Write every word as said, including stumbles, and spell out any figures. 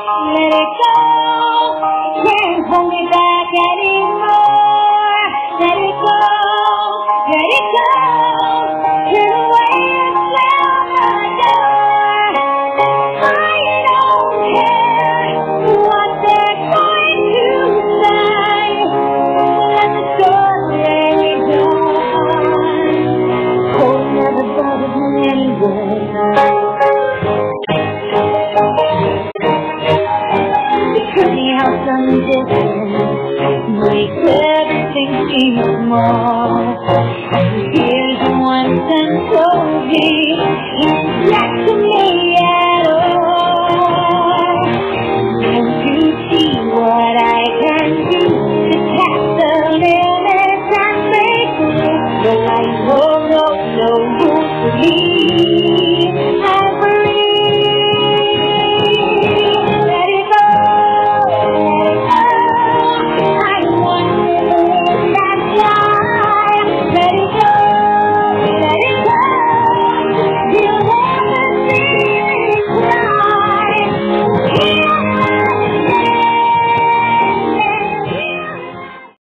let it go. Can't hold me back anymore. Let it go, let it go. Turn away and slam the door. I don't care what they're going to say. Let the story go on. Hope never bothered me anyway. Funny how some distance makes everything seem small.